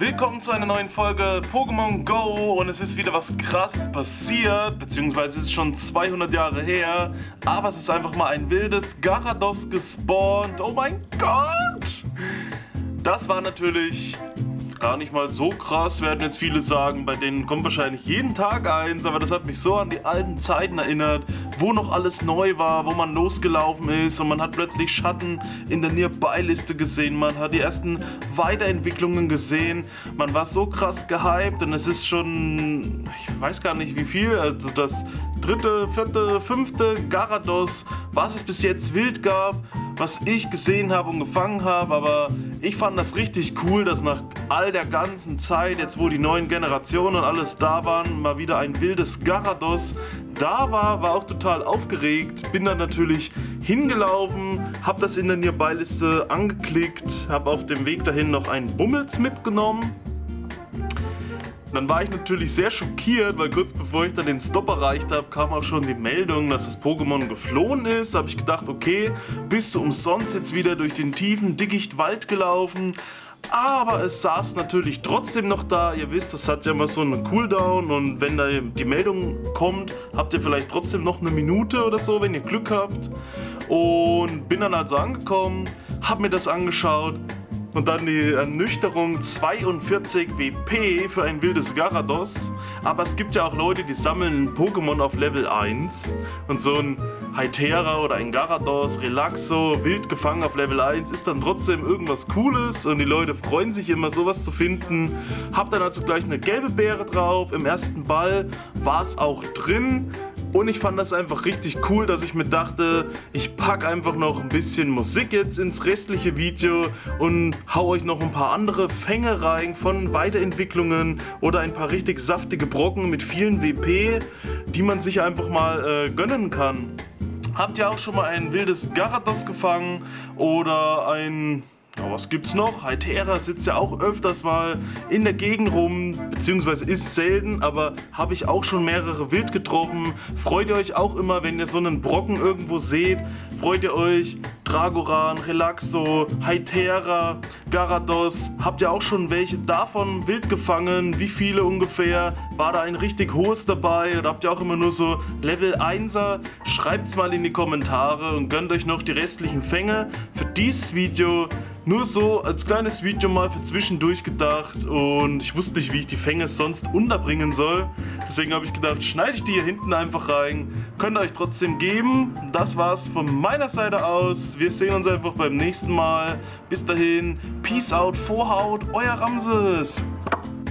Willkommen zu einer neuen Folge Pokémon Go und es ist wieder was Krasses passiert, beziehungsweise es ist schon 200 Jahre her, aber es ist einfach mal ein wildes Gyarados gespawnt. Oh mein Gott! Das war natürlich gar nicht mal so krass, werden jetzt viele sagen, bei denen kommt wahrscheinlich jeden Tag eins, aber das hat mich so an die alten Zeiten erinnert, wo noch alles neu war, wo man losgelaufen ist und man hat plötzlich Schatten in der Nearby-Liste gesehen, man hat die ersten Weiterentwicklungen gesehen, man war so krass gehypt und es ist schon, ich weiß gar nicht wie viel, also das dritte, vierte, fünfte Gyarados, was es bis jetzt wild gab, was ich gesehen habe und gefangen habe, aber ich fand das richtig cool, dass nach all der ganzen Zeit, jetzt wo die neuen Generationen und alles da waren, mal wieder ein wildes Gyarados da war auch total aufgeregt, bin dann natürlich hingelaufen, habe das in der Nearby-Liste angeklickt, habe auf dem Weg dahin noch einen Bummels mitgenommen. Dann war ich natürlich sehr schockiert, weil kurz bevor ich dann den Stop erreicht habe, kam auch schon die Meldung, dass das Pokémon geflohen ist. Da habe ich gedacht, okay, bist du umsonst jetzt wieder durch den tiefen Dickichtwald gelaufen? Aber es saß natürlich trotzdem noch da. Ihr wisst, das hat ja immer so einen Cooldown und wenn da die Meldung kommt, habt ihr vielleicht trotzdem noch eine Minute oder so, wenn ihr Glück habt. Und bin dann also angekommen, hab mir das angeschaut. Und dann die Ernüchterung, 42 WP für ein wildes Gyarados. Aber es gibt ja auch Leute, die sammeln Pokémon auf Level 1. Und so ein Hytera oder ein Gyarados, Relaxo, wild gefangen auf Level 1 ist dann trotzdem irgendwas Cooles. Und die Leute freuen sich immer, sowas zu finden. Hab dann also gleich eine gelbe Beere drauf. Im ersten Ball war es auch drin. Und ich fand das einfach richtig cool, dass ich mir dachte, ich packe einfach noch ein bisschen Musik jetzt ins restliche Video und hau euch noch ein paar andere Fänge rein von Weiterentwicklungen oder ein paar richtig saftige Brocken mit vielen WP, die man sich einfach mal gönnen kann. Habt ihr auch schon mal ein wildes Gyarados gefangen oder ein... Ja, was gibt's noch? Hytera sitzt ja auch öfters mal in der Gegend rum, beziehungsweise ist selten, aber habe ich auch schon mehrere wild getroffen. Freut ihr euch auch immer, wenn ihr so einen Brocken irgendwo seht? Freut ihr euch? Dragoran, Relaxo, Hytera, Gyarados. Habt ihr auch schon welche davon wild gefangen? Wie viele ungefähr? War da ein richtig hohes dabei? Oder habt ihr auch immer nur so Level 1er? Schreibt's mal in die Kommentare und gönnt euch noch die restlichen Fänge für dieses Video. Nur so als kleines Video mal für zwischendurch gedacht und ich wusste nicht, wie ich die Fänge sonst unterbringen soll. Deswegen habe ich gedacht, schneide ich die hier hinten einfach rein. Könnt ihr euch trotzdem geben. Das war's von meiner Seite aus. Wir sehen uns einfach beim nächsten Mal. Bis dahin, Peace out, Vorhaut, euer Ramses.